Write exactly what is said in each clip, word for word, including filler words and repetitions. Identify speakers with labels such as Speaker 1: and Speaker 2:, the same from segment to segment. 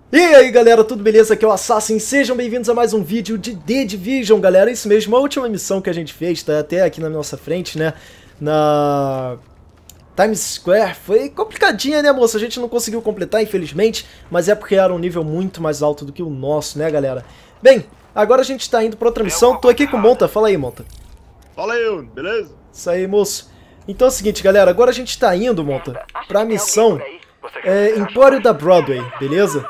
Speaker 1: E aí galera, tudo beleza? Aqui é o Assassin, sejam bem-vindos a mais um vídeo de The Division, galera. Isso mesmo, a última missão que a gente fez, tá até aqui na nossa frente, né, na Times Square. Foi complicadinha, né, moça? A gente não conseguiu completar, infelizmente, mas é porque era um nível muito mais alto do que o nosso, né, galera? Bem, agora a gente tá indo pra outra missão. Tô aqui com o Monta, fala aí, Monta.
Speaker 2: Fala aí, beleza?
Speaker 1: Isso aí, moço. Então é o seguinte, galera, agora a gente tá indo, Monta, pra missão é, Empório da Broadway, beleza?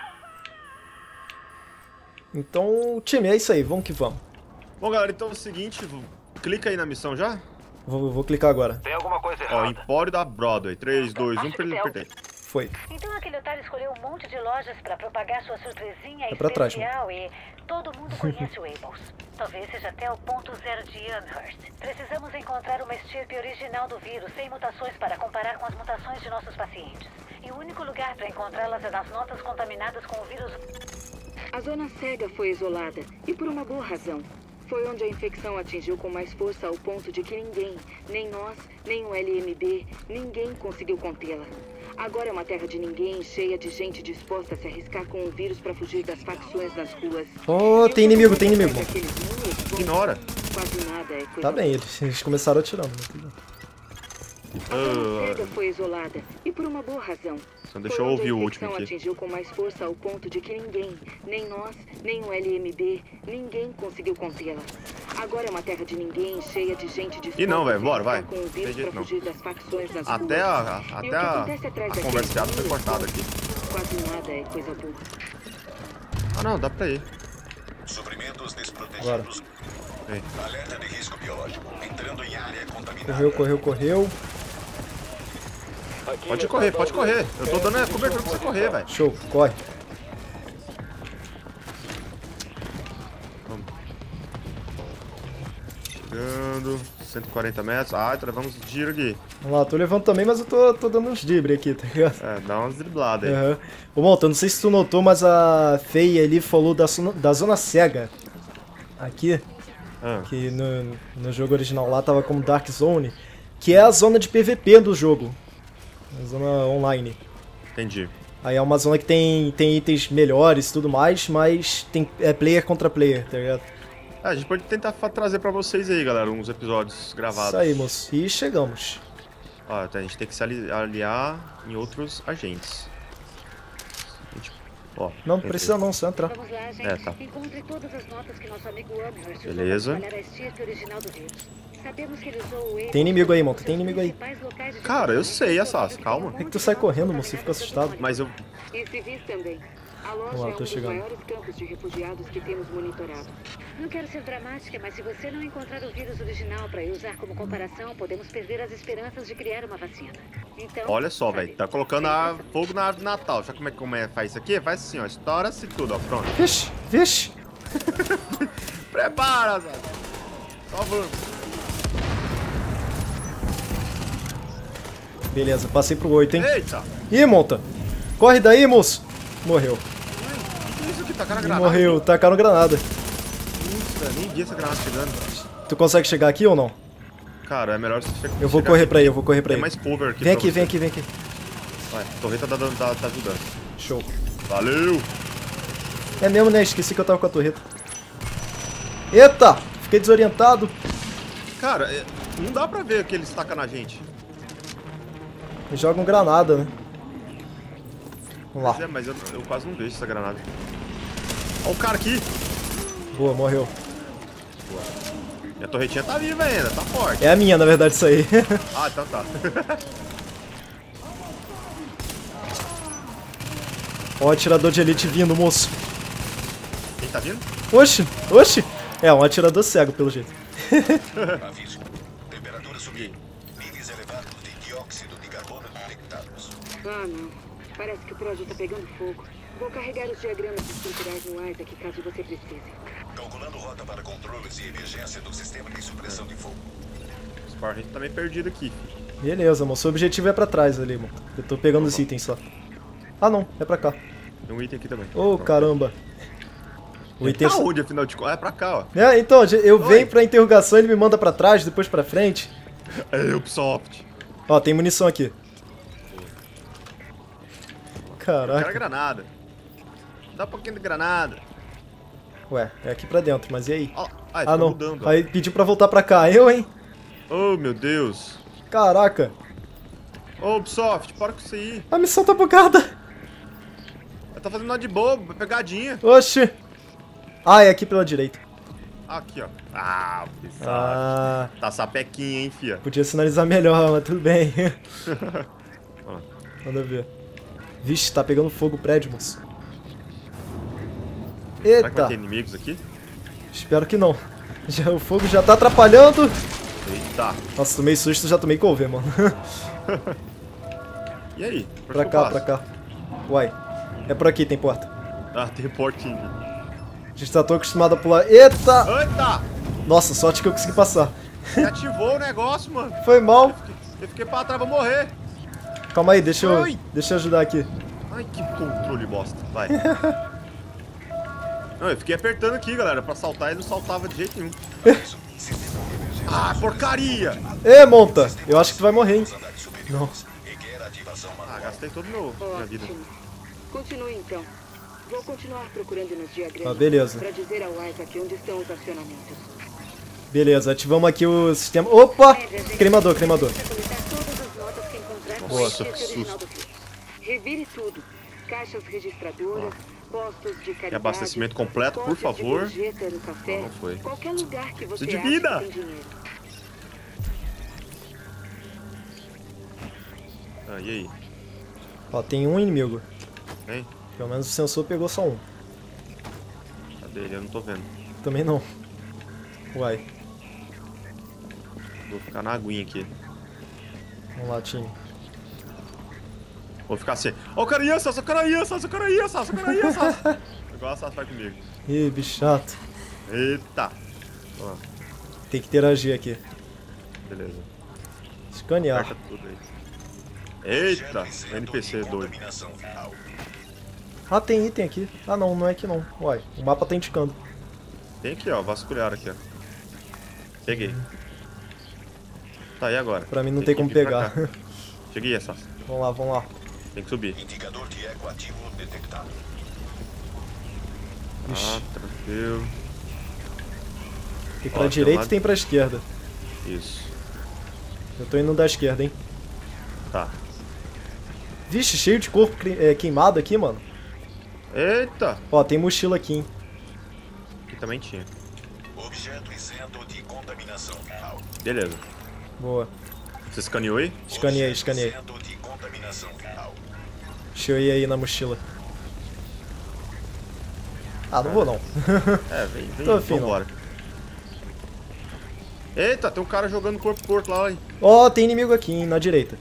Speaker 1: Então, time, é isso aí, vamos que vamos.
Speaker 2: Bom, galera, então é o seguinte, clica aí na missão já.
Speaker 1: Vou, vou clicar agora.
Speaker 3: Tem alguma coisa errada.
Speaker 2: Ó, Empório da Broadway. três, dois, um, pra ele perder.
Speaker 1: Foi.
Speaker 4: Então aquele otário escolheu um monte de lojas pra propagar sua surpresinha
Speaker 1: É pra trás,
Speaker 4: especial e todo mundo conhece o Ables. Talvez seja até o ponto zero de Amherst. Precisamos encontrar uma estirpe original do vírus, sem mutações para comparar com as mutações de nossos pacientes. E o único lugar para encontrá-las é nas notas contaminadas com o vírus.
Speaker 5: A zona cega foi isolada, e por uma boa razão. Foi onde a infecção atingiu com mais força ao ponto de que ninguém, nem nós, nem o L M B, ninguém conseguiu contê-la. Agora é uma terra de ninguém, cheia de gente disposta a se arriscar com o vírus para fugir das facções nas ruas.
Speaker 1: Oh, tem inimigo, tem inimigo.
Speaker 2: Ignora.
Speaker 5: Quase nada é coisa.
Speaker 1: Tá bem, eles, eles começaram atirando. Né?
Speaker 5: A zona cega foi isolada, e por uma boa razão.
Speaker 2: Só deixa eu ouvir o último aqui.
Speaker 5: Atingiu com mais força ao ponto de que ninguém, nem nós, nem o L M B, ninguém conseguiu contê-la. Agora é uma terra de ninguém, cheia de gente disposta
Speaker 2: Ih, não, velho, bora, vai.
Speaker 5: com o vírus
Speaker 2: Tem jeito
Speaker 5: pra
Speaker 2: não.
Speaker 5: fugir das facções nas
Speaker 2: Até
Speaker 5: ruas.
Speaker 2: a,
Speaker 5: E o
Speaker 2: até
Speaker 5: que
Speaker 2: a,
Speaker 5: acontece atrás
Speaker 2: a
Speaker 5: daqueles
Speaker 2: conversa fiada foi
Speaker 5: muros,
Speaker 2: cortada aqui.
Speaker 5: Quase nada é coisa boa.
Speaker 2: Ah, não, dá pra ir.
Speaker 3: Suprimentos desprotegidos.
Speaker 1: Agora.
Speaker 2: Vem.
Speaker 3: Alerta de risco biológico. Entrando em área contaminada.
Speaker 1: Correu, correu, correu.
Speaker 2: Pode correr, pode correr. Eu tô dando a cobertura pra você correr, velho.
Speaker 1: Show, corre.
Speaker 2: Chegando. cento e quarenta metros. Ah, travamos o giro aqui.
Speaker 1: Vamos lá, tô levando também, mas eu tô, tô dando uns dribles aqui, tá ligado?
Speaker 2: É, dá umas dribladas aí.
Speaker 1: Uhum. Ô, Monta, não sei se tu notou, mas a Feia ali falou da, zona- da zona cega. Aqui,
Speaker 2: Ah,
Speaker 1: que no, no jogo original lá tava como Dark Zone, que é a zona de P V P do jogo. A zona online.
Speaker 2: entendi.
Speaker 1: Aí é uma zona que tem, tem itens melhores e tudo mais, mas tem, é player contra player, tá ligado?
Speaker 2: É, a gente pode tentar fa- trazer pra vocês aí, galera, uns episódios gravados.
Speaker 1: Isso aí, moço. E chegamos.
Speaker 2: Ó, a gente tem que se ali- aliar em outros agentes. A gente- ó,
Speaker 1: Não
Speaker 2: entrei.
Speaker 1: precisa não, só entrar.
Speaker 4: Vamos lá, gente.
Speaker 2: É, tá.
Speaker 4: Encontre todas as notas que nosso amigo Amherst usou
Speaker 2: Beleza.
Speaker 4: para espalhar a estirpe original do vírus. Sabemos que ele usou o Ables
Speaker 1: Tem inimigo aí,
Speaker 4: como
Speaker 1: Monta, tem
Speaker 4: seus
Speaker 1: inimigo aí.
Speaker 4: principais locais de
Speaker 2: Cara, eu
Speaker 4: distribuição.
Speaker 2: sei, Assas, calma.
Speaker 1: Por que, que tu sai correndo, moço? Você fica assustado.
Speaker 2: Mas eu...
Speaker 5: E civis também. A loja
Speaker 1: Vamos lá,
Speaker 5: é um
Speaker 1: tô
Speaker 5: dos
Speaker 1: chegando.
Speaker 5: maiores campos de refugiados que temos monitorado.
Speaker 4: Não quero ser dramática, mas se você não encontrar o vírus original para usar como comparação, podemos perder as esperanças de criar uma vacina. Então,
Speaker 2: Olha só,
Speaker 4: sabe,
Speaker 2: velho, tá colocando a fogo na árvore de Natal. Sabe como é que como é, faz isso aqui? Faz assim, ó, estoura-se tudo, ó, pronto.
Speaker 1: Vixe, vixe.
Speaker 2: Prepara, Zé. Só vamos.
Speaker 1: Beleza, passei pro oito, hein?
Speaker 2: Eita!
Speaker 1: Ih, Monta. Corre daí, moço. Morreu.
Speaker 2: O que é isso aqui? Tacaram a
Speaker 1: Ih,
Speaker 2: granada.
Speaker 1: morreu, tacaram granada.
Speaker 2: Putz, velho, nem vi essa granada chegando.
Speaker 1: Tu consegue chegar aqui ou não?
Speaker 2: Cara, é melhor você chegar.
Speaker 1: Eu vou correr pra aí, eu vou correr pra
Speaker 2: Tem
Speaker 1: aí.
Speaker 2: mais cover aqui.
Speaker 1: Vem
Speaker 2: pra
Speaker 1: aqui,
Speaker 2: você.
Speaker 1: vem aqui, vem aqui.
Speaker 2: Vai, a torreta tá, dando, tá, tá ajudando.
Speaker 1: Show.
Speaker 2: Valeu!
Speaker 1: É mesmo, né? Esqueci que eu tava com a torreta. Eita! Fiquei desorientado.
Speaker 2: Cara, é, não dá pra ver que eles tacam na gente.
Speaker 1: Jogam granada, né? Vamos
Speaker 2: Mas,
Speaker 1: lá.
Speaker 2: é, mas eu, eu quase não vejo essa granada. Ó o cara aqui!
Speaker 1: Boa, morreu.
Speaker 2: Minha torretinha tá viva ainda, tá forte.
Speaker 1: É a minha, na verdade, isso aí.
Speaker 2: Ah, então tá.
Speaker 1: Ó, o atirador de elite vindo, moço.
Speaker 2: Quem tá vindo?
Speaker 1: Oxi, oxi. É, um atirador cego, pelo jeito.
Speaker 3: Aviso. Temperatura subindo. Níveis elevados de dióxido de carbono detectados.
Speaker 5: Ah, não. Parece que o prédio tá pegando fogo. Vou carregar os diagramas estruturais no Isaac caso você precise.
Speaker 3: Calculando rota para controles de emergência do sistema de supressão de fogo.
Speaker 2: Esse Power Ranger tá meio perdido aqui.
Speaker 1: Beleza, moço. O objetivo é pra trás ali, mano. Eu tô pegando os itens só. Ah, não. É pra cá.
Speaker 2: Tem um item aqui também.
Speaker 1: Ô, caramba. O item...
Speaker 2: Tá onde, afinal de contas? É pra cá, ó.
Speaker 1: É, então, eu
Speaker 2: Oi.
Speaker 1: venho pra interrogação, ele me manda pra trás, depois pra frente.
Speaker 2: É Ubisoft.
Speaker 1: Ó, tem munição aqui.
Speaker 2: Eu quero
Speaker 1: Caraca.
Speaker 2: granada. Dá um pouquinho de granada.
Speaker 1: Ué, é aqui pra dentro, mas e aí?
Speaker 2: Ó, ai,
Speaker 1: Ah,
Speaker 2: tá
Speaker 1: não.
Speaker 2: mudando. ó.
Speaker 1: Aí pediu pra voltar pra cá. Eu, hein?
Speaker 2: Oh, meu Deus.
Speaker 1: Caraca.
Speaker 2: Ô, Ubisoft, para com isso aí.
Speaker 1: A missão tá bugada.
Speaker 2: Ela tá fazendo nada de bobo, pegadinha.
Speaker 1: Oxi. Ah, é aqui pela direita.
Speaker 2: Aqui, ó. Ah, Ubisoft.
Speaker 1: Ah,
Speaker 2: Tá sapequinha, hein, fia.
Speaker 1: podia sinalizar melhor, mas tudo bem.
Speaker 2: Ó.
Speaker 1: Manda ver. Vixe, tá pegando fogo o prédio, moço.
Speaker 2: Será que vai
Speaker 1: Eita.
Speaker 2: ter inimigos aqui?
Speaker 1: Espero que não. Já, o fogo já tá atrapalhando.
Speaker 2: Eita.
Speaker 1: Nossa, tomei susto, já tomei cover, mano.
Speaker 2: E aí? Por
Speaker 1: Pra
Speaker 2: que eu
Speaker 1: cá,
Speaker 2: passo?
Speaker 1: pra cá. Uai. É por aqui, tem porta.
Speaker 2: Ah, tem portinho.
Speaker 1: A gente tá tão acostumado a pular. Eita!
Speaker 2: Eita!
Speaker 1: Nossa, sorte que eu consegui passar.
Speaker 2: Você ativou o negócio, mano.
Speaker 1: Foi mal.
Speaker 2: Eu fiquei pra trás, vou morrer.
Speaker 1: Calma aí, deixa eu,
Speaker 2: Ai.
Speaker 1: deixa eu ajudar aqui.
Speaker 2: Ai, que controle bosta. Vai. Não, eu fiquei apertando aqui, galera, pra saltar e não saltava de jeito nenhum. Ah, porcaria!
Speaker 1: Ê, monta! Eu acho que tu vai morrer, hein? Não.
Speaker 2: Ah, gastei todo meu minha vida.
Speaker 5: Ótimo. Continue então. Vou continuar procurando nos diagramas.
Speaker 1: Ah, beleza.
Speaker 5: Pra dizer ao Isaac onde estão os acionamentos.
Speaker 1: Beleza, ativamos aqui o sistema. Opa! Cremador, cremador.
Speaker 4: Coletar todas as notas que encontrar com
Speaker 2: Boa,
Speaker 4: a
Speaker 2: só que
Speaker 4: essência original
Speaker 2: susto.
Speaker 4: do vírus.
Speaker 5: Revire tudo. Caixas registradoras, postos de caridade,
Speaker 2: abastecimento completo, por
Speaker 5: cópia de
Speaker 2: favor.
Speaker 5: gorjeta no café,
Speaker 2: Não, não foi.
Speaker 5: qualquer lugar que você
Speaker 2: Preciso de
Speaker 5: ache
Speaker 2: vida.
Speaker 5: que tem dinheiro.
Speaker 2: Ah, e aí?
Speaker 1: Ó, tem um inimigo.
Speaker 2: Hein?
Speaker 1: Pelo menos o sensor pegou só um.
Speaker 2: Cadê ele? Eu não tô vendo.
Speaker 1: Também não. Uai.
Speaker 2: Vou ficar na aguinha aqui.
Speaker 1: Vamos lá, time.
Speaker 2: Vou ficar assim. Ó, o cara ia, Sassa, o cara ia, Sassa, o cara ia, Sassa, o cara ia, Sassa. Igual a Sassa faz comigo.
Speaker 1: Ih, bicho chato.
Speaker 2: Eita. Ó,
Speaker 1: Tem que interagir aqui.
Speaker 2: beleza.
Speaker 1: Escanear.
Speaker 2: Aperta tudo aí. Eita, N P C doido.
Speaker 1: Ah, tem item aqui. Ah, não, não é aqui não. Uai, o mapa tá indicando.
Speaker 2: Tem aqui, ó, vasculhar aqui, ó. Peguei. Tá, e agora?
Speaker 1: Pra mim não tem
Speaker 2: que
Speaker 1: como
Speaker 2: vir pra
Speaker 1: pegar.
Speaker 2: cá. Cheguei, Sassa.
Speaker 1: Vamos lá, vamos lá.
Speaker 2: Tem que subir.
Speaker 3: Indicador de eco ativo detectado.
Speaker 2: Ah,
Speaker 1: Ixi,
Speaker 2: tranquilo.
Speaker 1: tem
Speaker 2: ó,
Speaker 1: pra
Speaker 2: tem
Speaker 1: direita
Speaker 2: um
Speaker 1: e tem pra esquerda.
Speaker 2: Isso.
Speaker 1: Eu tô indo da esquerda, hein.
Speaker 2: Tá.
Speaker 1: Vixe, cheio de corpo cre- é, queimado aqui, mano.
Speaker 2: Eita!
Speaker 1: Ó, tem mochila aqui, hein.
Speaker 2: Aqui também tinha.
Speaker 3: Objeto isento de contaminação.
Speaker 2: Beleza.
Speaker 1: Boa.
Speaker 2: Você escaneou aí?
Speaker 1: Escaneei,
Speaker 3: Objeto
Speaker 1: escaneei.
Speaker 3: isento de contaminação.
Speaker 1: Deixa eu ir aí na mochila. Ah, não vou não.
Speaker 2: É, vem, vem,
Speaker 1: Tô afim,
Speaker 2: vambora. Eita, tem um cara jogando corpo a corpo lá, hein?
Speaker 1: Ó, tem inimigo aqui, hein, na direita.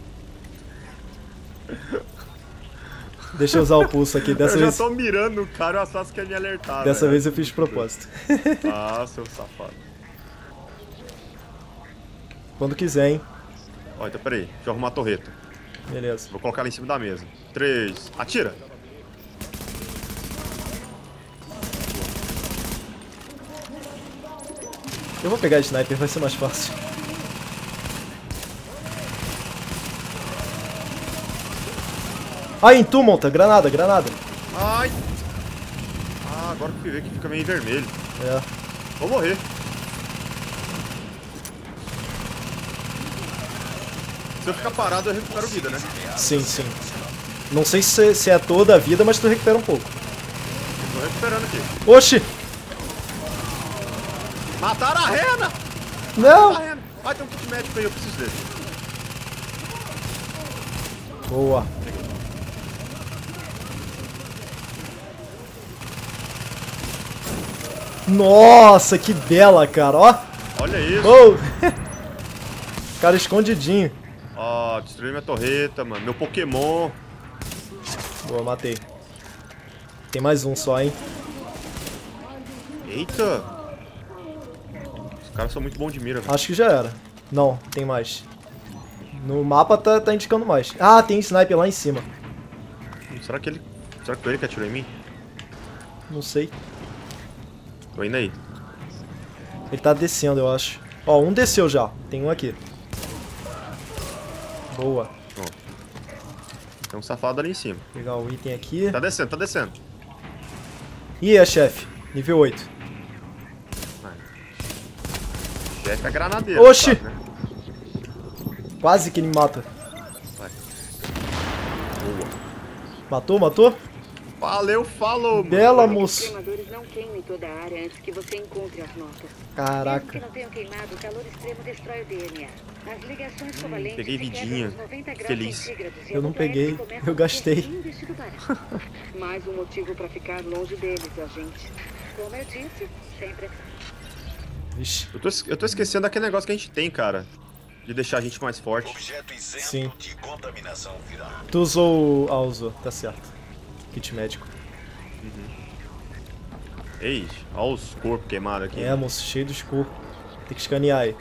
Speaker 1: Deixa eu usar o pulso aqui. Dessa
Speaker 2: eu
Speaker 1: vez,
Speaker 2: já tô mirando no cara e o Assassin quer me alertar.
Speaker 1: dessa
Speaker 2: velho.
Speaker 1: vez eu fiz de propósito.
Speaker 2: Ah, seu safado.
Speaker 1: Quando quiser, hein.
Speaker 2: Ó, então peraí, deixa eu arrumar a torreta.
Speaker 1: Beleza.
Speaker 2: Vou colocar ela em cima da mesa. Três, atira!
Speaker 1: Eu vou pegar a sniper, vai ser mais fácil. Ah, em tu, monta. Granada, granada.
Speaker 2: Ai! Ah, agora que eu fui ver que fica meio vermelho.
Speaker 1: É.
Speaker 2: Vou morrer. Se eu ficar parado, eu recupero vida, né?
Speaker 1: Sim, sim. Não sei se, se é toda a vida, mas tu recupera um pouco.
Speaker 2: Tô recuperando aqui.
Speaker 1: Oxi!
Speaker 2: Mataram a rena!
Speaker 1: Não!
Speaker 2: A rena! Ah, tem um kit médico aí, eu preciso dele.
Speaker 1: Boa. Nossa, que bela, cara. Ó.
Speaker 2: Olha isso.
Speaker 1: Oh. Cara escondidinho.
Speaker 2: Ó, destruiu minha torreta, mano. Meu Pokémon.
Speaker 1: Boa, matei. Tem mais um só, hein.
Speaker 2: Eita! Os caras são muito bons de mira, velho.
Speaker 1: Acho que já era. Não, tem mais. No mapa tá, tá indicando mais. Ah, tem sniper lá em cima.
Speaker 2: Será que ele. Será que foi ele que atirou em mim?
Speaker 1: Não sei.
Speaker 2: Tô indo aí.
Speaker 1: Ele tá descendo, eu acho. Ó, um desceu já. Tem um aqui. Boa.
Speaker 2: Tem um safado ali em cima.
Speaker 1: Vou pegar o item aqui.
Speaker 2: Tá descendo, tá descendo.
Speaker 1: Ih, é chefe. Nível oito.
Speaker 2: Chefe é granadeiro.
Speaker 1: Oxi!
Speaker 2: Sabe, né?
Speaker 1: Quase que ele me mata.
Speaker 2: Vai.
Speaker 1: Matou, matou?
Speaker 2: Valeu, falou,
Speaker 1: Bela,
Speaker 2: mano.
Speaker 1: moço.
Speaker 5: Os cremadores não queimem toda a área antes que você encontre as notas. Mesmo que
Speaker 1: Caraca.
Speaker 5: não tenham queimado, o calor extremo destrói o D N A. As ligações covalentes
Speaker 2: peguei
Speaker 5: se quebram
Speaker 2: vidinha.
Speaker 5: nos noventa graus
Speaker 2: Feliz.
Speaker 5: centígrados e
Speaker 1: Eu
Speaker 5: a
Speaker 1: não
Speaker 5: outra
Speaker 1: peguei,
Speaker 5: hélice começa
Speaker 1: eu
Speaker 5: a
Speaker 1: gastei.
Speaker 5: ser um vestido barato. Mais um motivo pra ficar longe deles, a gente. Como eu disse, sempre assim.
Speaker 1: Vixe.
Speaker 2: Eu tô, es- eu tô esquecendo daquele negócio que a gente tem, cara. De deixar a gente mais forte.
Speaker 3: Objeto isento
Speaker 1: Sim.
Speaker 3: de contaminação viral.
Speaker 1: Tu usou... Ah, usou. Tá certo. Kit médico.
Speaker 2: Ei, olha os corpos queimados aqui.
Speaker 1: É, moço. Cheio de escuro. Tem que escanear aí.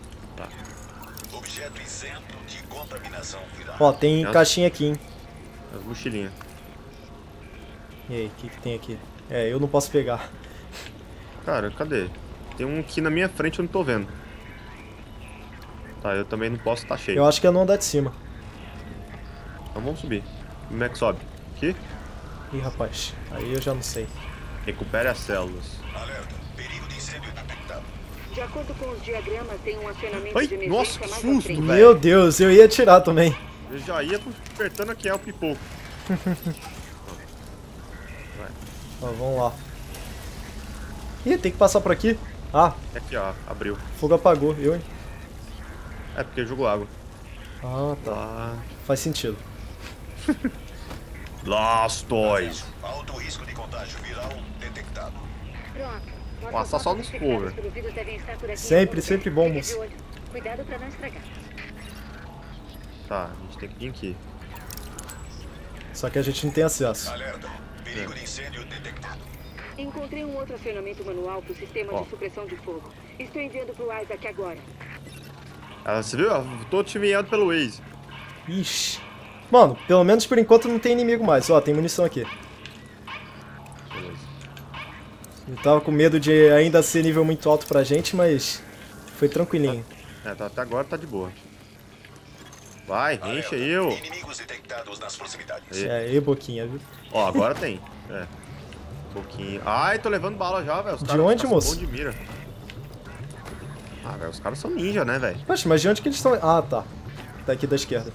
Speaker 3: Objeto isento de contaminação viral.
Speaker 1: Ó, tem
Speaker 2: Nossa.
Speaker 1: caixinha aqui, hein.
Speaker 2: As mochilinhas.
Speaker 1: E aí, o que, que tem aqui? É, eu não posso pegar.
Speaker 2: Cara, cadê? Tem um aqui na minha frente, eu não tô vendo. Tá, eu também não posso estar cheio.
Speaker 1: Eu acho que é no andar de cima.
Speaker 2: Então vamos subir. Como é que sobe? Aqui?
Speaker 1: Ih, rapaz. Aí eu já não sei.
Speaker 2: Recupere as células.
Speaker 3: Alerta. Perigo de incêndio detectado.
Speaker 5: De acordo com os diagramas, tem um acionamento
Speaker 2: Ai,
Speaker 5: de emergência
Speaker 2: nossa, que
Speaker 5: mais à
Speaker 2: susto,
Speaker 5: frente.
Speaker 2: velho.
Speaker 1: Meu Deus, eu ia atirar também.
Speaker 2: Eu já ia apertando aqui é o pipoco.
Speaker 1: Ó, vamos lá. Ih, tem que passar por aqui. Ah,
Speaker 2: Aqui, ó, abriu.
Speaker 1: o fogo apagou. Eu, hein?
Speaker 2: É porque jogou água.
Speaker 1: Ah, tá.
Speaker 2: Tá.
Speaker 1: Faz sentido.
Speaker 2: Blastoise.
Speaker 3: Alto risco de contágio viral detectado.
Speaker 5: Pronto.
Speaker 2: Passa só nos cover.
Speaker 1: Sempre, sempre bom, moço.
Speaker 5: Cuidado pra não estragar.
Speaker 2: Tá, a gente tem que vir aqui.
Speaker 1: Só que a gente não tem acesso.
Speaker 3: Alerta. Perigo de incêndio detectado.
Speaker 5: Encontrei um outro acionamento manual pro sistema
Speaker 2: Ó.
Speaker 5: de supressão de fogo. Estou enviando pro Isaac agora.
Speaker 2: Ah, você viu? Eu tô te enviando pelo Waze.
Speaker 1: Ixi. Mano, pelo menos por enquanto não tem inimigo mais. Ó, tem munição aqui.
Speaker 2: Beleza.
Speaker 1: Eu tava com medo de ainda ser nível muito alto pra gente, mas foi tranquilinho.
Speaker 2: É, tá, até agora tá de boa. Vai, enche
Speaker 3: Alerta.
Speaker 2: aí, ô.
Speaker 3: Inimigos detectados nas proximidades.
Speaker 2: E-
Speaker 1: É, e boquinha, viu?
Speaker 2: Ó, agora tem. É. Um pouquinho. Ai, tô levando bala já, velho. Os
Speaker 1: De
Speaker 2: caras-
Speaker 1: onde,
Speaker 2: os caras são
Speaker 1: moço?
Speaker 2: bons de mira. Ah, velho, os caras são ninja, né, velho?
Speaker 1: Poxa, mas de onde que eles estão? Ah, tá. Tá aqui da esquerda.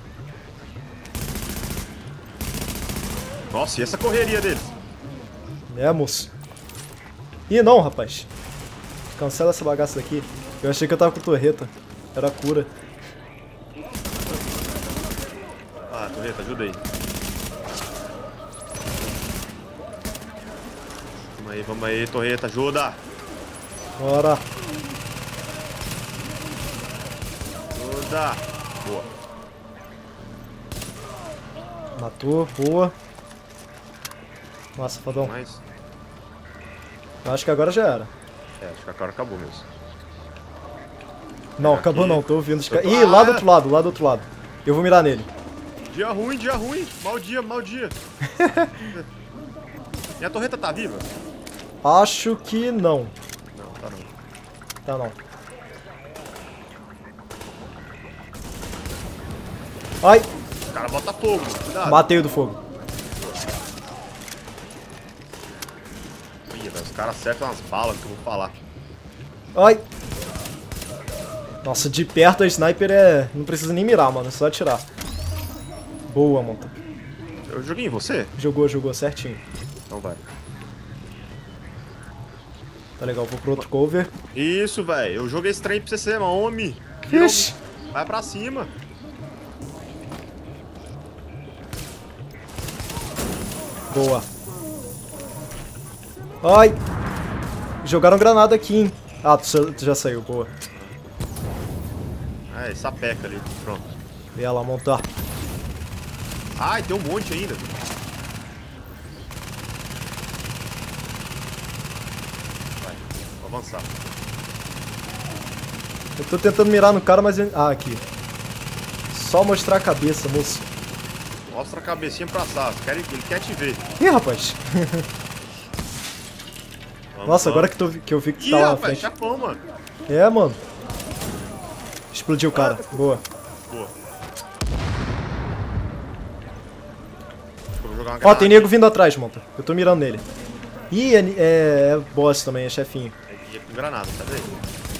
Speaker 2: Nossa, e essa correria deles?
Speaker 1: É, moço. Ih, não, rapaz. Cancela essa bagaça daqui. Eu achei que eu tava com torreta. Era cura.
Speaker 2: Ah, Torreta, ajuda aí. Vamos aí, vamos aí, Torreta, ajuda!
Speaker 1: Bora.
Speaker 2: Ajuda! Boa.
Speaker 1: Matou, boa. Nossa, fodão.
Speaker 2: Mas,
Speaker 1: Eu acho que agora já era.
Speaker 2: é, acho que agora acabou mesmo.
Speaker 1: Não,
Speaker 2: Aqui.
Speaker 1: acabou não, tô ouvindo os caras.
Speaker 2: Eu tô-
Speaker 1: Ih, lá do
Speaker 2: Ah!
Speaker 1: outro lado, lá do outro lado. Eu vou mirar nele.
Speaker 2: Dia ruim, dia ruim! Mau dia, mau dia! Minha Torreta tá viva?
Speaker 1: Acho que não.
Speaker 2: Não, tá não.
Speaker 1: Tá não. Ai,
Speaker 2: O cara bota fogo, mano. Cuidado.
Speaker 1: matei o do fogo.
Speaker 2: Ih, velho, os caras acertam umas balas que eu vou falar.
Speaker 1: Ai. Nossa, de perto a sniper é... Não precisa nem mirar, mano. É só atirar. Boa, monta.
Speaker 2: Eu joguei em você?
Speaker 1: Jogou, jogou certinho.
Speaker 2: Então vai.
Speaker 1: Tá legal, vou pro outro cover.
Speaker 2: Isso, velho. Eu joguei esse trem pra você ser homem.
Speaker 1: Ixi.
Speaker 2: Vai pra cima.
Speaker 1: Boa. Ai. Jogaram granada aqui, hein. Ah, tu, sa- tu já saiu, boa.
Speaker 2: É, essa peca ali. Pronto.
Speaker 1: E ela montar.
Speaker 2: Ai, tem um monte ainda. Vai, vou avançar.
Speaker 1: Eu tô tentando mirar no cara, mas... ele- Ah, aqui. Só mostrar a cabeça, moço.
Speaker 2: Mostra a cabecinha pra assar. Quer- Ele quer te ver.
Speaker 1: Ih, rapaz.
Speaker 2: Vamos,
Speaker 1: Nossa, agora
Speaker 2: vamos.
Speaker 1: que, tô, que eu vi que tu
Speaker 2: Ih,
Speaker 1: tá lá na
Speaker 2: rapaz,
Speaker 1: frente.
Speaker 2: chapão, mano.
Speaker 1: É, mano. Explodiu o cara. Boa.
Speaker 2: Boa. Eu vou jogar uma
Speaker 1: Ó,
Speaker 2: granada.
Speaker 1: tem nego vindo atrás, monta. Eu tô mirando nele. Ih, é, é, é boss também, é chefinho.
Speaker 2: É com granada, tá vendo?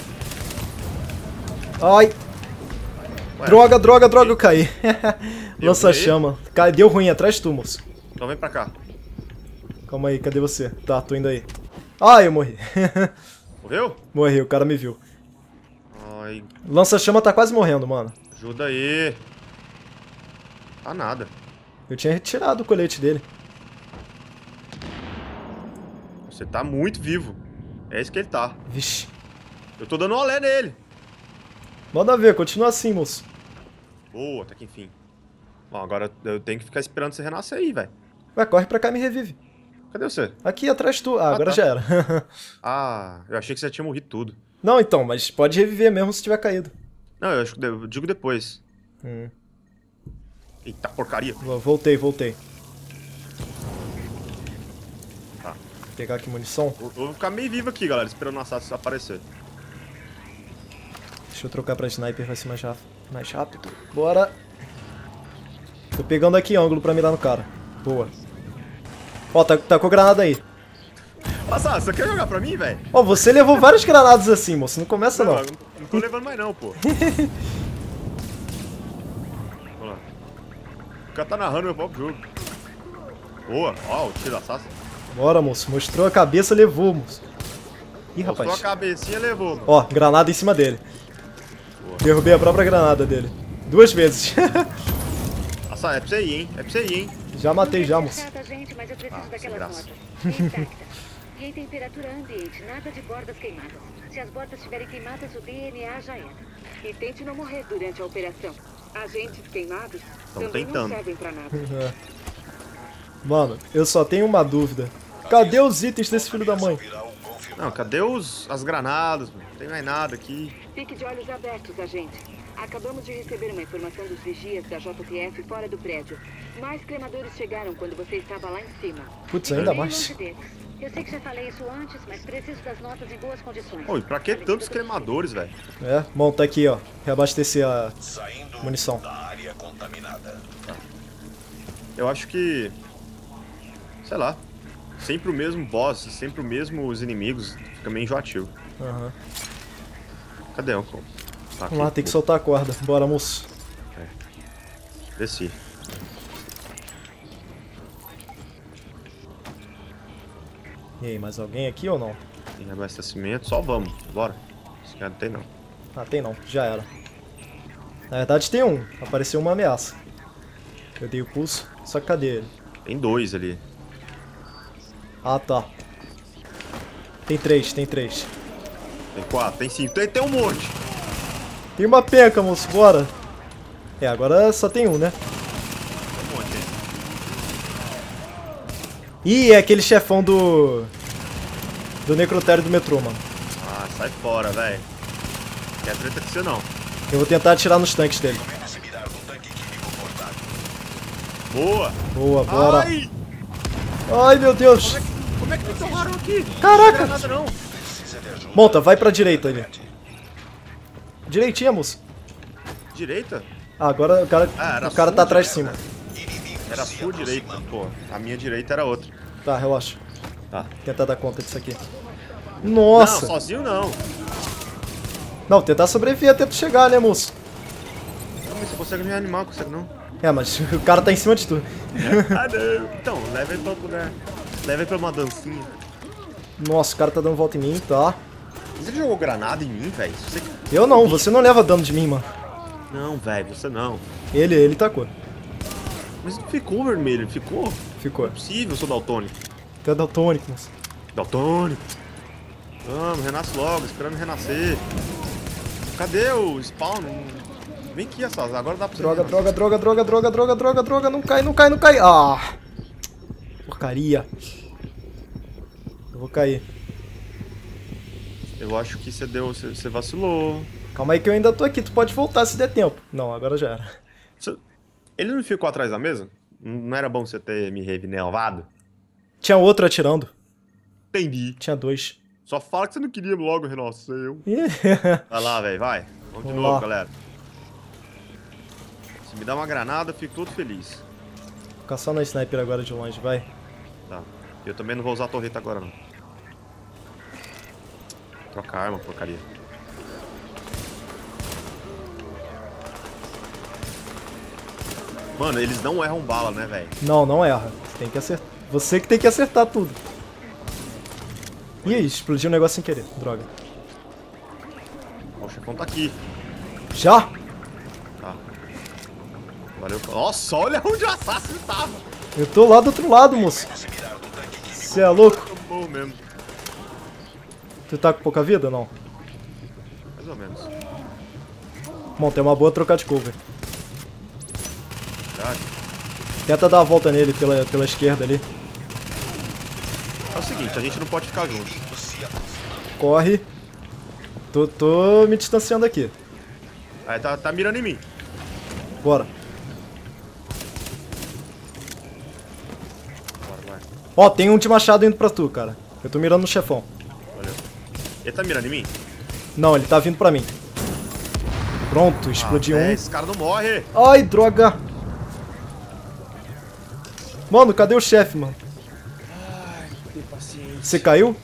Speaker 1: Ai!
Speaker 2: Ué,
Speaker 1: Droga, droga, droga, eu caí.
Speaker 2: Deu
Speaker 1: Lança-chama. Cai- Deu ruim, atrás de tu, moço.
Speaker 2: Então vem pra cá.
Speaker 1: Calma aí, cadê você? Tá, tô indo aí. Ai, eu morri.
Speaker 2: Morreu?
Speaker 1: Morri, o cara me viu.
Speaker 2: Ai,
Speaker 1: Lança-chama tá quase morrendo, mano.
Speaker 2: ajuda aí. Tá nada.
Speaker 1: Eu tinha retirado o colete dele.
Speaker 2: Você tá muito vivo. É isso que ele tá.
Speaker 1: Vixe.
Speaker 2: Eu tô dando um olé nele.
Speaker 1: Manda ver, continua assim, moço.
Speaker 2: Boa, até que enfim. Bom, agora eu tenho que ficar esperando você renascer aí, velho.
Speaker 1: Vai, corre pra cá e me revive.
Speaker 2: Cadê você?
Speaker 1: Aqui, atrás de tu. Ah,
Speaker 2: Ah,
Speaker 1: agora
Speaker 2: tá.
Speaker 1: já era.
Speaker 2: Ah, eu achei que você já tinha morrido tudo.
Speaker 1: Não, então, mas pode reviver mesmo se tiver caído.
Speaker 2: Não, eu, acho que eu digo depois.
Speaker 1: Hum.
Speaker 2: Eita, porcaria.
Speaker 1: Voltei, voltei.
Speaker 2: Tá.
Speaker 1: Vou pegar aqui munição.
Speaker 2: Eu, eu vou ficar meio vivo aqui, galera, esperando o Assassin aparecer.
Speaker 1: Deixa eu trocar pra sniper, vai ser mais rápido. Mais rápido. Bora. Tô pegando aqui ângulo pra mirar no cara. Boa. Ó, tá, tacou granada aí.
Speaker 2: Assassin, você quer jogar pra mim, velho?
Speaker 1: Ó, você levou várias granadas assim, moço. Não começa não.
Speaker 2: Não, eu não, não tô levando mais não, pô. Olha lá. O cara tá narrando meu próprio jogo. Boa, ó, o tiro do Assassin.
Speaker 1: Bora, moço. Mostrou a cabeça, levou, moço. Ih,
Speaker 2: Mostrou
Speaker 1: rapaz.
Speaker 2: a cabecinha, levou, mano.
Speaker 1: Ó, granada em cima dele.
Speaker 2: Boa.
Speaker 1: Derrubei a própria granada dele. Duas vezes.
Speaker 2: Assassin, é pra você ir, hein? É pra você ir, hein?
Speaker 1: Já matei já, moço.
Speaker 5: Chata, gente, mas eu preciso
Speaker 2: Ah, sem
Speaker 5: daquelas
Speaker 2: graça.
Speaker 5: notas. Intactas. E em temperatura ambiente, nada de bordas queimadas. Se as bordas estiverem queimadas, o D N A já era. E tente não morrer durante a operação. Agentes queimados também
Speaker 2: tentando.
Speaker 5: não servem pra nada.
Speaker 1: É. Mano, eu só tenho uma dúvida. Cadê os itens desse filho da mãe?
Speaker 3: Viral confirmado.
Speaker 2: Não, cadê os, as granadas, mano? Não tem mais nada aqui.
Speaker 5: Fique de olhos abertos, agente. Acabamos de receber uma informação dos vigias da J P F fora do prédio. Mais cremadores chegaram quando você estava lá em cima.
Speaker 1: Putz, ainda
Speaker 5: Bem
Speaker 1: mais.
Speaker 5: longe deles.
Speaker 4: Eu sei que já falei isso antes, mas preciso das notas em boas condições.
Speaker 2: Ô, e pra que tantos cremadores, velho?
Speaker 1: É, bom, tá aqui, ó. Reabastecer a
Speaker 3: Saindo
Speaker 1: munição.
Speaker 3: da área contaminada.
Speaker 2: Eu acho que... Sei lá. Sempre o mesmo boss, sempre o mesmo os inimigos. Fica meio enjoativo.
Speaker 1: Aham.
Speaker 2: Cadê o Uncle? Tá
Speaker 1: Vamos lá, tem que soltar a corda. Bora, moço.
Speaker 2: Desci.
Speaker 1: E aí, mais alguém aqui ou não?
Speaker 2: Tem abastecimento, só vamos. Bora. Esse cara não tem não.
Speaker 1: Ah, tem não. Já era. Na verdade tem um. Apareceu uma ameaça. Eu dei o pulso. Só que cadê ele?
Speaker 2: Tem dois ali.
Speaker 1: Ah, tá. Tem três, tem três.
Speaker 2: Tem quatro, tem cinco. Tem, tem um monte.
Speaker 1: Tem uma penca, moço. Bora. É, agora só tem um, né?
Speaker 2: Tem um monte aí.
Speaker 1: Ih, é aquele chefão do... Do necrotério do metrô, mano.
Speaker 2: Ah, sai fora, velho. Quer treta com você não.
Speaker 1: Eu vou tentar atirar nos tanques dele.
Speaker 3: Recomenda-se mirar no tanque químico portátil.
Speaker 2: Boa.
Speaker 1: Boa, bora.
Speaker 2: Ai!
Speaker 1: Ai, meu Deus.
Speaker 2: Como é que me tomaram aqui?
Speaker 1: Caraca.
Speaker 2: Não nada não.
Speaker 3: Precisa de ajuda.
Speaker 1: Monta, vai pra direita ali. Direitinha, moço.
Speaker 2: Direita?
Speaker 1: Ah, agora o cara,
Speaker 2: Ah, era
Speaker 1: o cara
Speaker 2: sul
Speaker 1: tá atrás de
Speaker 2: direita.
Speaker 1: cima.
Speaker 3: Inimigos
Speaker 2: Era
Speaker 3: se
Speaker 2: full direita,
Speaker 3: aproximando.
Speaker 2: pô. A minha direita era outra.
Speaker 1: Tá, relaxa.
Speaker 2: Tá.
Speaker 1: Tentar dar conta disso aqui.
Speaker 2: Não,
Speaker 1: Nossa.
Speaker 2: sozinho não.
Speaker 1: Não, tentar sobreviver até tu chegar, né, moço?
Speaker 2: Não, mas você consegue me animar, consegue não?
Speaker 1: É, mas o cara tá em cima de tu.
Speaker 2: Ah, não. Então, leva ele pra outro lugar. Leva ele pra uma dancinha.
Speaker 1: Nossa, o cara tá dando volta em mim, tá?
Speaker 2: Você jogou granada em mim, velho? Você...
Speaker 1: Eu não, você não leva dano de mim, mano.
Speaker 2: Não, velho, você não.
Speaker 1: Ele, ele tacou.
Speaker 2: Mas não ficou vermelho, ficou?
Speaker 1: Ficou.
Speaker 2: Não é possível, eu sou daltônico.
Speaker 1: Tu é daltônico, moço.
Speaker 2: Daltônico. Vamos, renasce logo, esperando renascer. Cadê o spawn? Vem aqui, Assas, agora dá pra você
Speaker 1: Droga,
Speaker 2: renascer.
Speaker 1: droga, droga, droga, droga, droga, droga, droga. Não cai, não cai, não cai. Ah! Porcaria. Eu vou cair.
Speaker 2: Eu acho que você deu, você, você vacilou.
Speaker 1: Calma aí que eu ainda tô aqui, tu pode voltar se der tempo. Não, agora já era.
Speaker 2: Você- Ele não ficou atrás da mesa? Não era bom você ter me revinelvado?
Speaker 1: Tinha outro atirando.
Speaker 2: Entendi.
Speaker 1: Tinha dois.
Speaker 2: Só fala que você não queria logo renascer.
Speaker 1: Ih,
Speaker 2: Vai lá, velho, vai. Vamos de
Speaker 1: Vamos
Speaker 2: novo,
Speaker 1: lá.
Speaker 2: galera. Se me dá uma granada, eu fico todo feliz.
Speaker 1: Ficar só na sniper agora de longe, vai.
Speaker 2: Tá. Eu também não vou usar a torreta agora, não. Troca a arma, porcaria. Mano, eles não erram bala, né, velho?
Speaker 1: Não, não erra. Você tem que acertar. Você que tem que acertar tudo. Ih, explodiu o negócio sem querer. Droga.
Speaker 2: Ó, o chefão tá aqui.
Speaker 1: Já?
Speaker 2: Tá. Valeu. Nossa, olha onde o assassino tava.
Speaker 1: Eu tô lá do outro lado, moço. Você é louco?
Speaker 2: Bom mesmo.
Speaker 1: Tu tá com pouca vida, não?
Speaker 2: Mais ou menos.
Speaker 1: Bom, tem uma boa trocar de cover.
Speaker 2: Verdade.
Speaker 1: Tenta dar uma volta nele pela, pela esquerda ali.
Speaker 2: É o seguinte, a gente não pode ficar junto.
Speaker 1: Corre. Tô, tô me distanciando aqui.
Speaker 2: Aí tá, tá mirando em mim.
Speaker 1: Bora.
Speaker 2: Bora, vai.
Speaker 1: Ó, tem um de machado indo pra tu, cara. Eu tô mirando no chefão.
Speaker 2: Valeu. Ele tá mirando em mim?
Speaker 1: Não, ele tá vindo pra mim. Pronto, explodiu
Speaker 2: ah, é,
Speaker 1: um.
Speaker 2: esse cara não morre.
Speaker 1: Ai, droga. Mano, cadê o chefe, mano?
Speaker 2: Ai, tem paciência.
Speaker 1: Você caiu?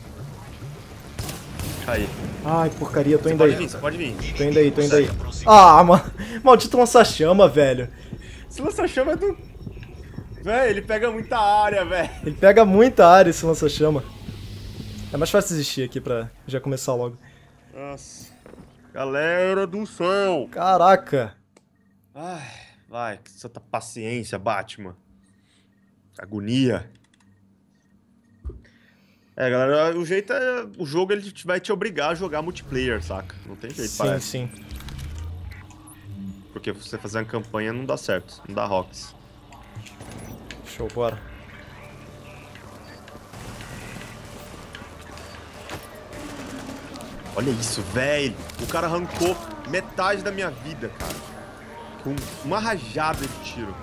Speaker 2: Aí.
Speaker 1: Ai, porcaria, tô
Speaker 2: Você
Speaker 1: indo
Speaker 2: pode
Speaker 1: aí.
Speaker 2: vir, você pode vir.
Speaker 1: Tô indo aí, tô indo aí. Ah, mano. Maldito lança-chama, velho.
Speaker 2: Esse lança-chama é do... Véi, ele pega muita área, velho.
Speaker 1: Ele pega muita área, esse lança-chama. É mais fácil desistir aqui pra já começar logo.
Speaker 2: Nossa. Galera do céu.
Speaker 1: Caraca.
Speaker 2: Ai, vai, que santa paciência, Batman. Agonia. É, galera, o jeito é... O jogo ele vai te obrigar a jogar multiplayer, saca? Não tem jeito,
Speaker 1: Sim,
Speaker 2: parece.
Speaker 1: sim.
Speaker 2: Porque você fazer uma campanha não dá certo, não dá rocks.
Speaker 1: Show, bora.
Speaker 2: Olha isso, velho. O cara arrancou metade da minha vida, cara. Com uma rajada de tiro.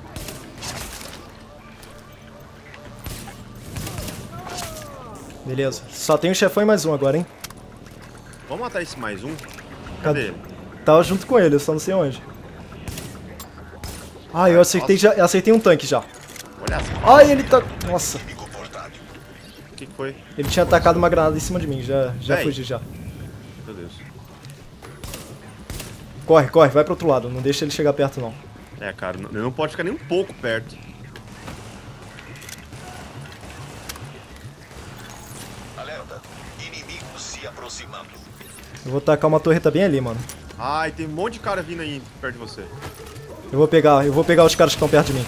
Speaker 1: Beleza. Só tem o chefão e mais um agora, hein?
Speaker 2: Vamos matar esse mais um?
Speaker 1: Cadê?
Speaker 2: Cadê ele?
Speaker 1: Tava junto com ele, eu só não sei onde. Ah, eu acertei, já, eu acertei um tanque já.
Speaker 2: Olha essa.
Speaker 1: Ai, ele tá... Nossa.
Speaker 2: O que, que foi?
Speaker 1: Ele tinha atacado uma granada em cima de mim, já, já
Speaker 2: Véi.
Speaker 1: fugi já.
Speaker 2: Meu Deus.
Speaker 1: Corre, corre, vai pro outro lado, não deixa ele chegar perto não.
Speaker 2: É, cara, ele não pode ficar nem um pouco perto.
Speaker 3: Alerta. Inimigos se aproximando.
Speaker 1: Eu vou tacar uma torreta bem ali, mano.
Speaker 2: Ai, tem um monte de cara vindo aí perto de você.
Speaker 1: Eu vou pegar, eu vou pegar os caras que estão perto de mim.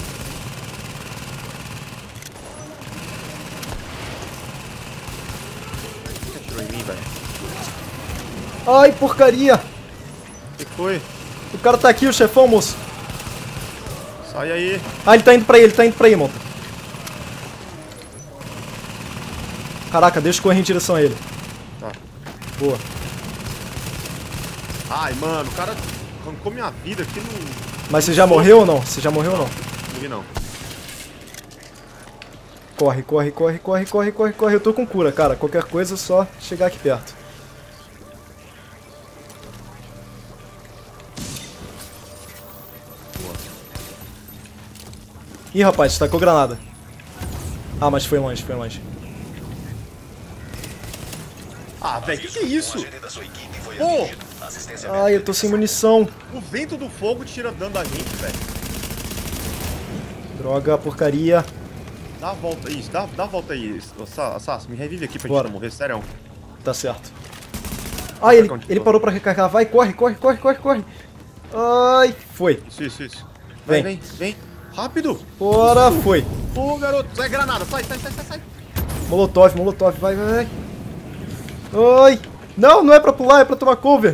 Speaker 2: Quem atirou em mim, velho?
Speaker 1: Ai, porcaria!
Speaker 2: O que foi?
Speaker 1: O cara tá aqui, o chefão, moço.
Speaker 2: Sai aí.
Speaker 1: Ah, ele tá indo pra aí, ele tá indo pra aí, monta. Caraca, deixa eu correr em direção a ele.
Speaker 2: Tá.
Speaker 1: Boa.
Speaker 2: Ai, mano, o cara arrancou minha vida aqui no...
Speaker 1: Mas você já morreu ou não? Você já morreu ou não?
Speaker 2: Não vi, não.
Speaker 1: Corre, corre, corre, corre, corre, corre, corre. Eu tô com cura, cara. Qualquer coisa é só chegar aqui perto.
Speaker 2: Boa.
Speaker 1: Ih, rapaz, tacou granada. Ah, mas foi longe, foi longe.
Speaker 2: Ah, velho, que que é isso?
Speaker 3: Da sua equipe foi
Speaker 2: Pô!
Speaker 3: atingida. Assistência
Speaker 1: Ai, eu tô sem munição.
Speaker 2: O vento do fogo tira dano da gente, velho.
Speaker 1: Droga, porcaria.
Speaker 2: Dá a volta, isso, dá, dá a volta aí. Sass, me revive aqui pra
Speaker 1: Bora.
Speaker 2: gente não morrer, sério.
Speaker 1: Tá certo. Ai, ele,
Speaker 2: onde
Speaker 1: ele
Speaker 2: tô.
Speaker 1: parou pra recarregar. Vai, corre, corre, corre, corre, corre. Ai, foi.
Speaker 2: Isso, isso, isso.
Speaker 1: Vem.
Speaker 2: Vem, vem, vem. Rápido.
Speaker 1: Bora, foi.
Speaker 2: Ô, garoto, sai granada, sai, sai, sai, sai, sai.
Speaker 1: Molotov, molotov, vai, vai, vai. Ai. Não, não é pra pular, é pra tomar cover.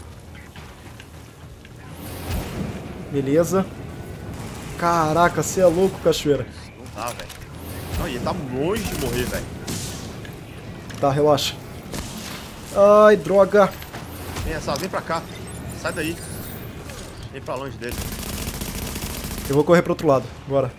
Speaker 1: Beleza. Caraca, você é louco, cachoeira.
Speaker 2: Não dá, velho. Não, ele tá longe de morrer, velho.
Speaker 1: Tá, relaxa. Ai, droga.
Speaker 2: Vem, Sass, vem pra cá. Sai daí. Vem pra longe dele.
Speaker 1: Eu vou correr pro outro lado, bora.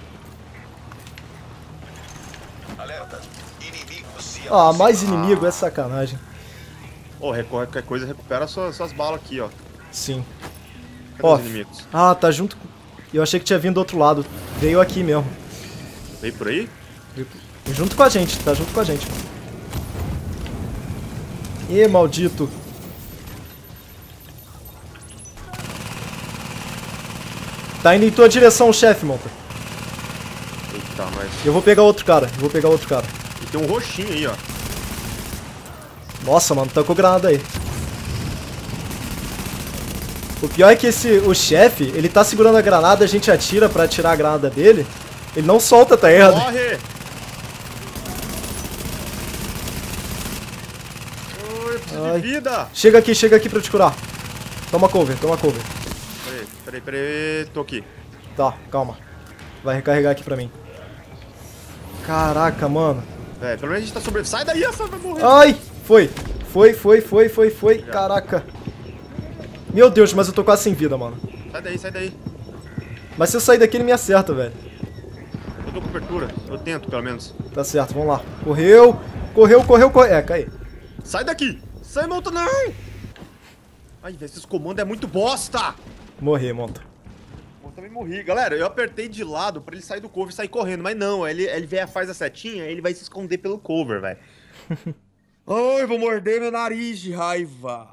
Speaker 3: Alerta. Inimigos se
Speaker 1: Ah, mais
Speaker 3: aproximando.
Speaker 1: inimigo, é sacanagem.
Speaker 2: Ô, oh, qualquer coisa, recupera suas, suas balas aqui, ó.
Speaker 1: Sim.
Speaker 2: Cadê
Speaker 1: Ó.
Speaker 2: os inimigos?
Speaker 1: Ah, tá junto com... Eu achei que tinha vindo do outro lado. Veio aqui mesmo.
Speaker 2: Veio por aí?
Speaker 1: Veio- Junto com a gente, tá junto com a gente. Ê, maldito. Tá indo em tua direção, chefe, monta.
Speaker 2: Eita, mas...
Speaker 1: Eu vou pegar outro cara, eu vou pegar outro cara.
Speaker 2: E tem um roxinho aí, ó.
Speaker 1: Nossa, mano, tacou granada aí. O pior é que esse, o chefe, ele tá segurando a granada, a gente atira pra tirar a granada dele. Ele não solta, tá errado.
Speaker 2: Morre! Oh, eu preciso
Speaker 1: Ai.
Speaker 2: de vida!
Speaker 1: Chega aqui, chega aqui pra eu te curar. Toma cover, toma cover.
Speaker 2: Peraí, peraí, peraí. Tô aqui.
Speaker 1: Tá, calma. Vai recarregar aqui pra mim. Caraca, mano.
Speaker 2: É, pelo menos a gente tá sobrevivendo. Sai daí, essa vai morrer.
Speaker 1: Ai, foi. Foi, foi, foi, foi, foi. Caraca. Meu Deus, mas eu tô quase sem vida, mano.
Speaker 2: Sai daí, sai daí.
Speaker 1: Mas se eu sair daqui, ele me acerta, velho.
Speaker 2: Eu dou cobertura. Eu tento, pelo menos.
Speaker 1: Tá certo, vamos lá. Correu, correu, correu, correu. É, cai.
Speaker 2: Sai daqui! Sai, monta, não! Ai, velho, esses comandos é muito bosta!
Speaker 1: Morri, monta.
Speaker 2: Eu também morri. Galera, eu apertei de lado pra ele sair do cover e sair correndo. Mas não, ele, ele vem, faz a setinha, ele vai se esconder pelo cover, velho. Ai, vou morder meu nariz de raiva.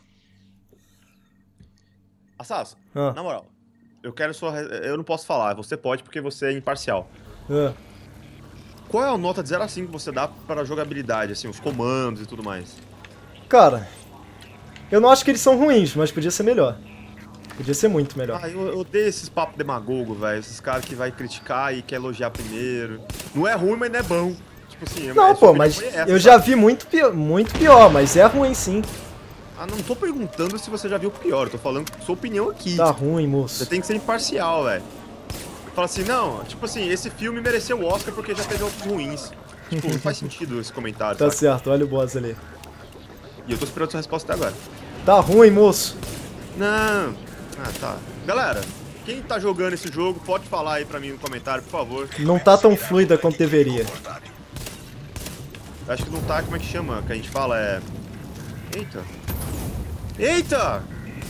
Speaker 2: Assas,
Speaker 1: Ah.
Speaker 2: na moral, eu quero sua... Eu não posso falar, você pode porque você é imparcial.
Speaker 1: Ah.
Speaker 2: Qual é a nota de zero a cinco que você dá pra jogabilidade, assim, os comandos e tudo mais?
Speaker 1: Cara, eu não acho que eles são ruins, mas podia ser melhor. Podia ser muito melhor.
Speaker 2: Ah, eu, eu odeio esses papos demagogo, velho. Esses caras que vai criticar e quer elogiar primeiro. Não é ruim, mas não é bom. Tipo assim,
Speaker 1: Não,
Speaker 2: é
Speaker 1: pô, mas
Speaker 2: essa,
Speaker 1: eu já
Speaker 2: sabe?
Speaker 1: vi muito pior, muito pior, mas é ruim sim.
Speaker 2: Ah, não tô perguntando se você já viu o pior. Eu tô falando sua opinião aqui.
Speaker 1: Tá ruim,
Speaker 2: Você
Speaker 1: moço.
Speaker 2: tem que ser imparcial, velho. Fala assim, não, tipo assim, esse filme mereceu o Oscar porque já teve outros ruins. Tipo, não faz sentido esse comentário,
Speaker 1: Tá
Speaker 2: sabe?
Speaker 1: certo, olha o boss ali.
Speaker 2: E eu tô esperando sua resposta até agora.
Speaker 1: Tá ruim, moço.
Speaker 2: Não. Ah, tá. Galera, quem tá jogando esse jogo, pode falar aí pra mim no comentário, por favor.
Speaker 1: Não tá tão fluida quanto deveria.
Speaker 2: Eu acho que não tá, como é que chama? Que a gente fala é... Eita. Eita!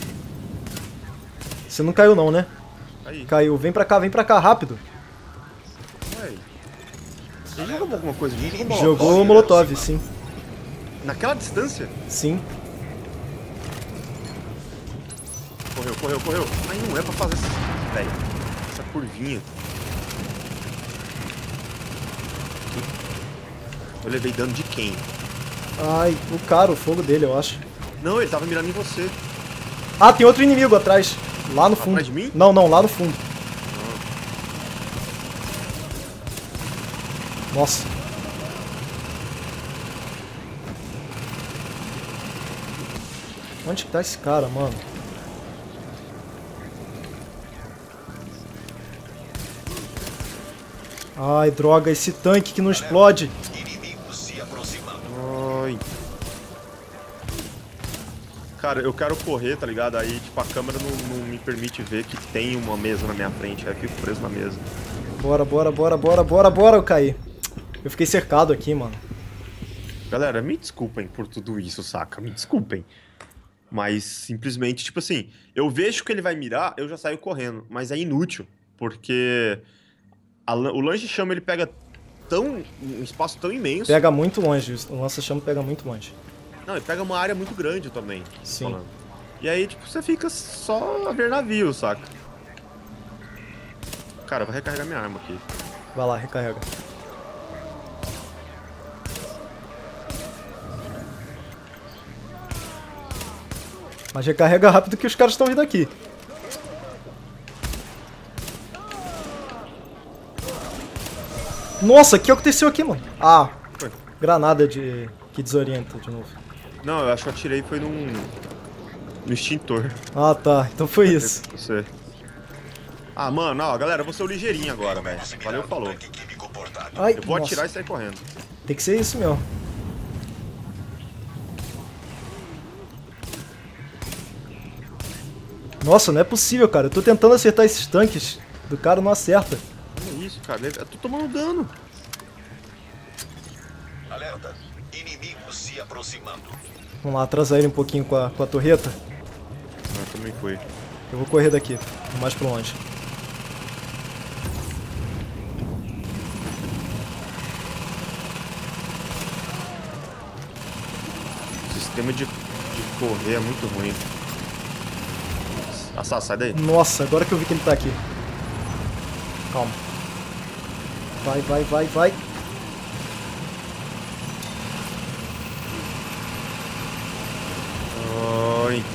Speaker 1: Você não caiu não, né?
Speaker 2: Aí.
Speaker 1: Caiu. Vem pra cá, vem pra cá, rápido.
Speaker 2: Ué. Ele jogou alguma coisa? Ele jogou
Speaker 1: Jogou o
Speaker 2: né?
Speaker 1: Molotov, sim.
Speaker 2: Naquela distância?
Speaker 1: Sim.
Speaker 2: Correu, correu, correu. Mas não é pra fazer essa... Velho, essa curvinha. Eu levei dano de quem?
Speaker 1: Ai, o cara, o fogo dele, eu acho.
Speaker 2: Não, ele tava mirando em você.
Speaker 1: Ah, tem outro inimigo atrás. Lá no fundo.
Speaker 2: Atrás de mim?
Speaker 1: Não, não, lá no fundo. Nossa. Onde que tá esse cara, mano? Ai, droga, esse tanque que não explode.
Speaker 3: Inimigos se aproximando.
Speaker 2: Ai. Cara, eu quero correr, tá ligado? Aí, tipo, a câmera não, não me permite ver que tem uma mesa na minha frente. Aí eu fico preso na mesa.
Speaker 1: Bora, bora, bora, bora, bora, bora, eu caí. Eu fiquei cercado aqui, mano.
Speaker 2: Galera, me desculpem por tudo isso, saca? Me desculpem. Mas, simplesmente, tipo assim, eu vejo que ele vai mirar, eu já saio correndo. Mas é inútil, porque a, o lança-chama, ele pega tão, um espaço tão imenso.
Speaker 1: Pega muito longe, o lança-chama pega muito longe.
Speaker 2: Não, ele pega uma área muito grande também.
Speaker 1: Sim.
Speaker 2: Falando. E aí, tipo, você fica só a ver navio, saca? Cara, eu vou recarregar minha arma aqui.
Speaker 1: Vai lá, recarrega. Mas recarrega rápido que os caras estão vindo aqui. Nossa, o que aconteceu aqui, mano? Ah,
Speaker 2: Foi.
Speaker 1: granada de... que desorienta de novo.
Speaker 2: Não, eu acho que eu atirei foi num... no extintor.
Speaker 1: Ah, tá. Então foi isso.
Speaker 2: Você. Ah, mano, ó, galera, eu vou ser o ligeirinho agora, velho. Valeu, falou.
Speaker 3: Tanque químico portátil.
Speaker 1: Ai,
Speaker 2: Eu vou
Speaker 1: nossa.
Speaker 2: atirar e sair correndo.
Speaker 1: Tem que ser isso mesmo. Nossa, não é possível, cara. Eu tô tentando acertar esses tanques. Do cara não acerta.
Speaker 2: Olha isso, cara. Eu tô tomando dano.
Speaker 3: Alerta. Inimigos se aproximando.
Speaker 1: Vamos lá, atrasar ele um pouquinho com a, com a torreta.
Speaker 2: Ah, também foi.
Speaker 1: Eu vou correr daqui, mais pra longe.
Speaker 2: sistema de, de correr é muito ruim. Assá, sai daí.
Speaker 1: Nossa, agora que eu vi que ele tá aqui. Calma. Vai, vai, vai, vai.
Speaker 2: Oi.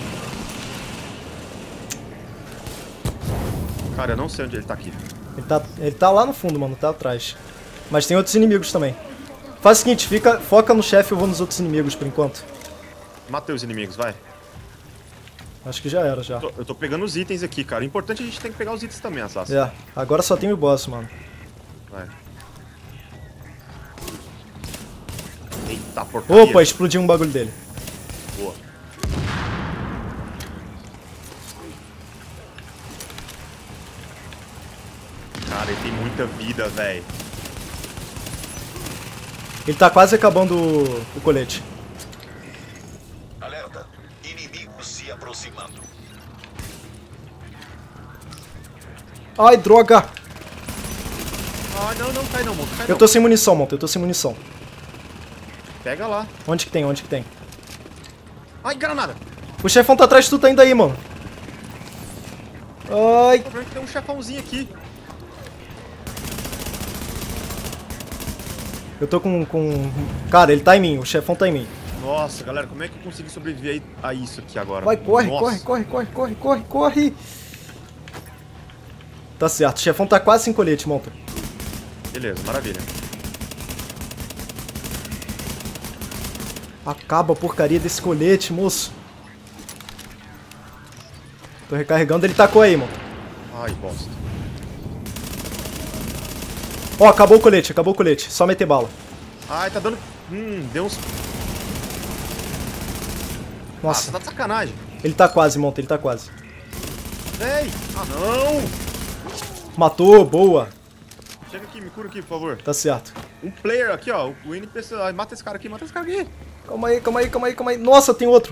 Speaker 2: Cara, eu não sei onde ele tá aqui.
Speaker 1: Ele tá, ele tá lá no fundo, mano, tá atrás. Mas tem outros inimigos também. Faz o seguinte, fica, foca no chefe e eu vou nos outros inimigos por enquanto.
Speaker 2: Matei os inimigos, vai.
Speaker 1: Acho que já era, já.
Speaker 2: Eu tô, eu tô pegando os itens aqui, cara. O importante é a gente tem que pegar os itens também, Assassin.
Speaker 1: É, agora só tem o boss, mano.
Speaker 2: Vai. Eita, porcaria.
Speaker 1: Opa, explodiu um bagulho dele.
Speaker 2: Boa. Cara, ele tem muita vida, velho.
Speaker 1: Ele tá quase acabando o, o colete.
Speaker 3: Alerta. Inimigos se aproximando.
Speaker 1: Ai, droga!
Speaker 2: Ah, não, não, cai não, monta. Cai
Speaker 1: Eu tô sem munição, monta, eu tô sem munição.
Speaker 2: Pega lá.
Speaker 1: Onde que tem, onde que tem?
Speaker 2: Ai, granada.
Speaker 1: O chefão tá atrás de tu, tá indo aí, mano. Ai,
Speaker 2: Tô vendo que tem um chefãozinho aqui.
Speaker 1: eu tô com, com... Cara, ele tá em mim, o chefão tá em mim.
Speaker 2: Nossa, galera, como é que eu consegui sobreviver a isso aqui agora?
Speaker 1: Vai, corre,
Speaker 2: Nossa.
Speaker 1: corre, corre, corre, corre, corre, corre. Tá certo, o chefão tá quase sem colete, monta.
Speaker 2: Beleza, maravilha.
Speaker 1: Acaba a porcaria desse colete, moço. Tô recarregando, ele tacou aí, mano.
Speaker 2: Ai, bosta.
Speaker 1: Ó, acabou o colete, acabou o colete. Só meter bala.
Speaker 2: Ai, tá dando... Hum, deu uns...
Speaker 1: Nossa,
Speaker 2: Ah, você tá de sacanagem.
Speaker 1: ele tá quase, monta, ele tá quase.
Speaker 2: Véi! Ah, não!
Speaker 1: Matou, boa.
Speaker 2: Chega aqui, me cura aqui, por favor.
Speaker 1: Tá certo.
Speaker 2: Um player aqui, ó. O N P C... Ai, mata esse cara aqui, mata esse cara aqui.
Speaker 1: Calma aí, calma aí, calma aí, calma aí. Nossa, tem outro.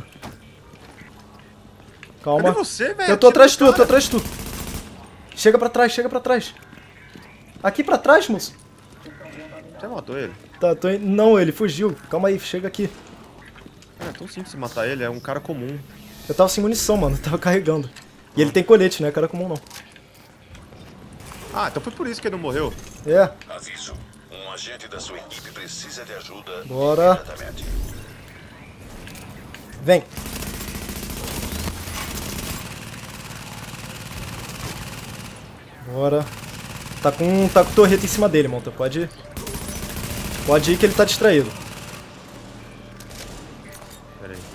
Speaker 1: Calma.
Speaker 2: Cadê você, velho?
Speaker 1: Eu tô atrás de tu,
Speaker 2: Tira
Speaker 1: eu tô atrás de tu. Chega pra trás, chega pra trás. Aqui pra trás, moço.
Speaker 2: Você matou ele?
Speaker 1: Tá, tô in... Não, ele fugiu. Calma aí, chega aqui.
Speaker 2: É tão simples de matar ele, é um cara comum.
Speaker 1: Eu tava sem munição, mano. Eu tava carregando. E ele tem colete, né? Cara comum não.
Speaker 2: Ah, então foi por isso que ele não morreu.
Speaker 1: É,
Speaker 3: Aviso. Um agente da sua equipe precisa de ajuda
Speaker 1: Bora.
Speaker 3: imediatamente.
Speaker 1: vem. Bora. Tá com, tá com torreta em cima dele, monta. Pode ir. Pode ir que ele tá distraído.
Speaker 2: Pera aí.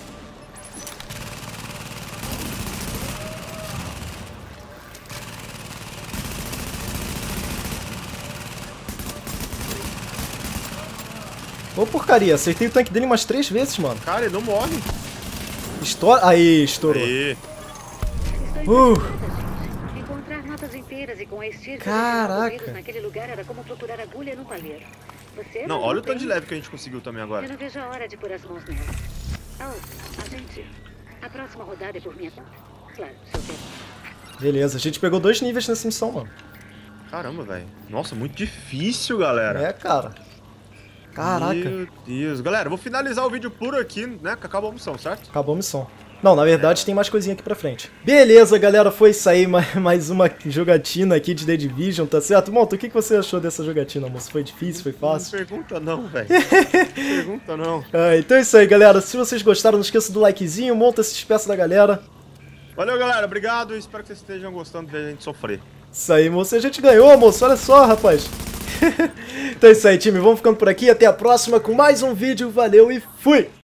Speaker 1: Ô porcaria, acertei o tanque dele umas três vezes, mano.
Speaker 2: Cara, ele não morre.
Speaker 1: Estoura. Aí, estourou.
Speaker 2: Aê.
Speaker 1: Uh.
Speaker 5: Encontrar notas inteiras e com estirpe
Speaker 1: Caraca.
Speaker 5: naquele lugar era como procurar agulha no palheiro. Você
Speaker 2: Não,
Speaker 5: não
Speaker 2: olha o
Speaker 5: tem?
Speaker 2: tanto de leve que a gente conseguiu também
Speaker 5: Eu
Speaker 2: agora.
Speaker 5: não vejo a hora de pôr as mãos nela. Oh, a gente... A próxima rodada é por minha conta. Claro, se eu quero.
Speaker 1: Beleza, a gente pegou dois níveis nessa missão, mano.
Speaker 2: Caramba, velho. Nossa, muito difícil, galera.
Speaker 1: É, cara. Caraca.
Speaker 2: Meu Deus. Galera, eu vou finalizar o vídeo por aqui, né? Que acabou a missão, certo?
Speaker 1: Acabou a missão. Não, na verdade tem mais coisinha aqui pra frente. Beleza, galera, foi isso aí, mais uma jogatina aqui de The Division, tá certo? Monta, o que você achou dessa jogatina, moço? Foi difícil, foi fácil?
Speaker 2: Não pergunta não, velho. Não pergunta não.
Speaker 1: Ah, então é isso aí, galera. Se vocês gostaram, não esqueça do likezinho, monta, se despeça da galera.
Speaker 2: Valeu, galera. Obrigado. Espero que vocês estejam gostando de a gente sofrer.
Speaker 1: Isso aí, moço. A gente ganhou, moço. Olha só, rapaz. Então é isso aí, time. Vamos ficando por aqui. Até a próxima com mais um vídeo. Valeu e fui!